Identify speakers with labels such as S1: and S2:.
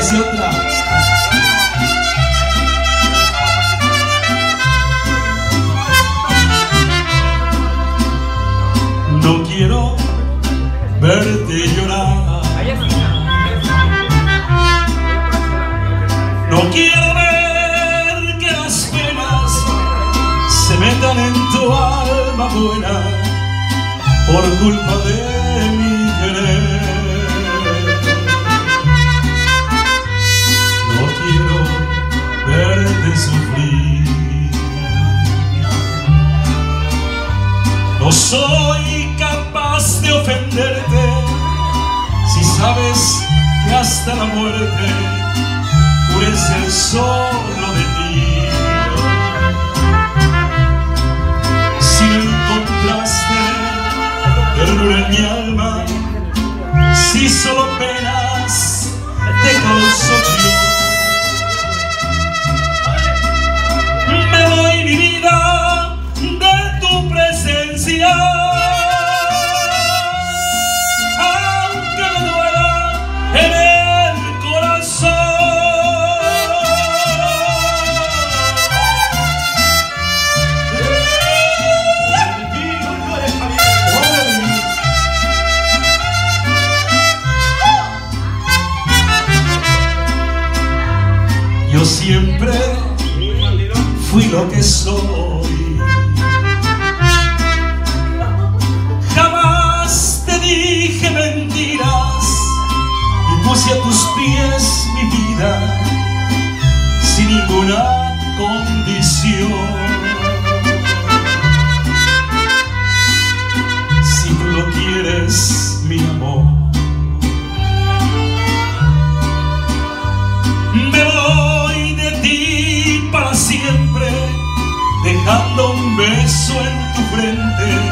S1: dice otra. No quiero verte llorar. No quiero ver que las penas se metan en tu alma buena por culpa de mi querer. No quiero verte sufrir. No soy capaz de ofenderte si sabes que hasta la muerte pude ser solo de ti. Si no encontraste ternura en mi alma, si solo penas te causo yo, me voy mi vida de tu presencia, aunque me duela en el corazón. Yo siempre fui lo que soy. Jamás te dije mentiras y puse a tus pies mi vida sin ninguna condición. Si tú lo quieres, mi amor, me voy de ti para siempre, dejando un beso en tu frente